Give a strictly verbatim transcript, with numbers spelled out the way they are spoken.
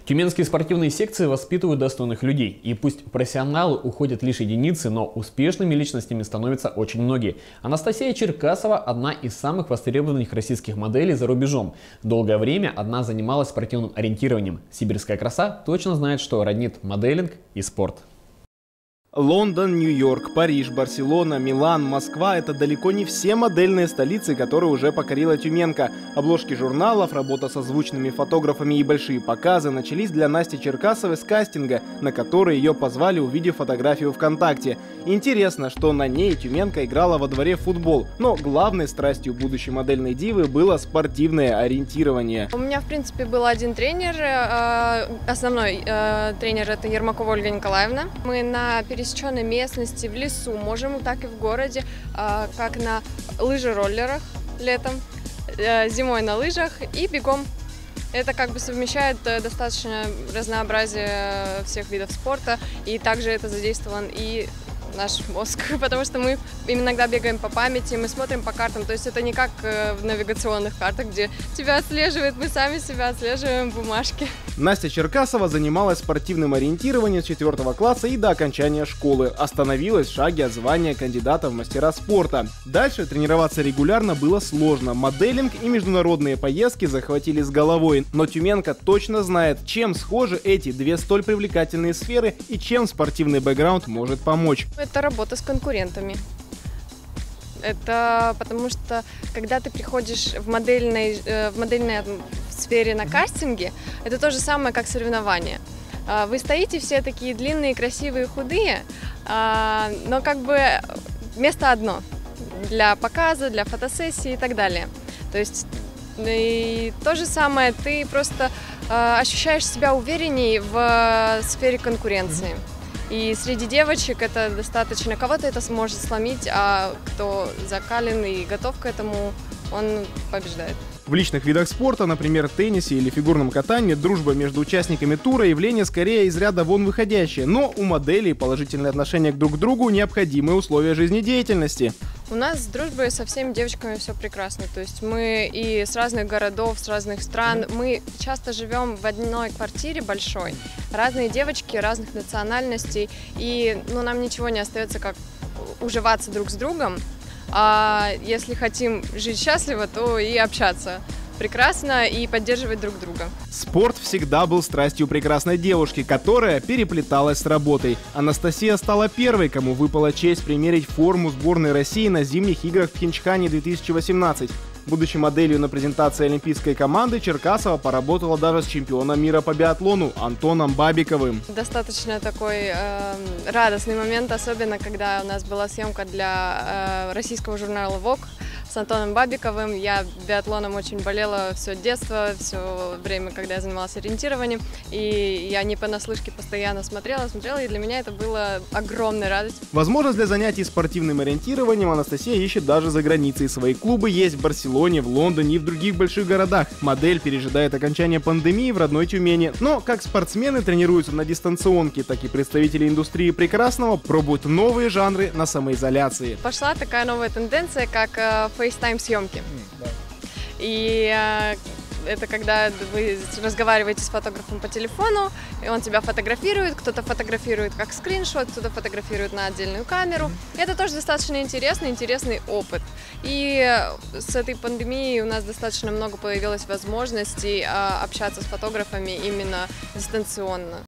Тюменские спортивные секции воспитывают достойных людей. И пусть профессионалы уходят лишь единицы, но успешными личностями становятся очень многие. Анастасия Черкасова – одна из самых востребованных российских моделей за рубежом. Долгое время она занималась спортивным ориентированием. Сибирская краса точно знает, что роднит моделинг и спорт. Лондон, Нью-Йорк, Париж, Барселона, Милан, Москва – это далеко не все модельные столицы, которые уже покорила Тюменка. Обложки журналов, работа со звучными фотографами и большие показы начались для Насти Черкасовой с кастинга, на который ее позвали, увидев фотографию ВКонтакте. Интересно, что на ней Тюменка играла во дворе в футбол, но главной страстью будущей модельной дивы было спортивное ориентирование. У меня, в принципе, был один тренер, основной тренер – это Ермакова Ольга Николаевна. Мы на пересеченной местности, в лесу, можем так и в городе, как на лыжероллерах летом, зимой на лыжах и бегом. Это как бы совмещает достаточно разнообразие всех видов спорта, и также это задействован и наш мозг, потому что мы иногда бегаем по памяти, мы смотрим по картам, то есть это не как в навигационных картах, где тебя отслеживают, мы сами себя отслеживаем в бумажке. Настя Черкасова занималась спортивным ориентированием с четвертого класса и до окончания школы. Остановилась в шаге от звания кандидата в мастера спорта. Дальше тренироваться регулярно было сложно. Моделинг и международные поездки захватили с головой. Но Тюменка точно знает, чем схожи эти две столь привлекательные сферы и чем спортивный бэкграунд может помочь. Это работа с конкурентами. Это потому что, когда ты приходишь в модельной, в модельной сфере на кастинге, это то же самое, как соревнование. Вы стоите все такие длинные, красивые, худые, но как бы место одно для показа, для фотосессии и так далее. То есть и то же самое, ты просто ощущаешь себя уверенней в сфере конкуренции. И среди девочек это достаточно, кого-то это сможет сломить, а кто закален и готов к этому, он побеждает. В личных видах спорта, например, теннисе или фигурном катании, дружба между участниками тура – явление скорее из ряда вон выходящее. Но у моделей положительное отношение друг к другу – необходимые условия жизнедеятельности. У нас с дружбой со всеми девочками все прекрасно. То есть мы и с разных городов, с разных стран. Мы часто живем в одной квартире большой. Разные девочки, разных национальностей. И ну, нам ничего не остается, как уживаться друг с другом. А если хотим жить счастливо, то и общаться прекрасно и поддерживать друг друга. Спорт всегда был страстью прекрасной девушки, которая переплеталась с работой. Анастасия стала первой, кому выпала честь примерить форму сборной России на зимних играх в Пхенчхане две тысячи восемнадцать. Будучи моделью на презентации олимпийской команды, Черкасова поработала даже с чемпионом мира по биатлону Антоном Бабиковым. Достаточно такой э, радостный момент, особенно когда у нас была съемка для э, российского журнала Vogue с Антоном Бабиковым. Я биатлоном очень болела все детство, все время, когда я занималась ориентированием. И я не понаслышке постоянно смотрела, смотрела, и для меня это было огромной радостью. Возможность для занятий спортивным ориентированием Анастасия ищет даже за границей. Свои клубы есть в Барселоне, в Лондоне и в других больших городах. Модель пережидает окончание пандемии в родной Тюмени. Но как спортсмены тренируются на дистанционке, так и представители индустрии прекрасного пробуют новые жанры на самоизоляции. Пошла такая новая тенденция, как фейстайм-съемки. И э, это когда вы разговариваете с фотографом по телефону, и он тебя фотографирует, кто-то фотографирует как скриншот, кто-то фотографирует на отдельную камеру. И это тоже достаточно интересный, интересный опыт. И с этой пандемией у нас достаточно много появилось возможностей э, общаться с фотографами именно дистанционно.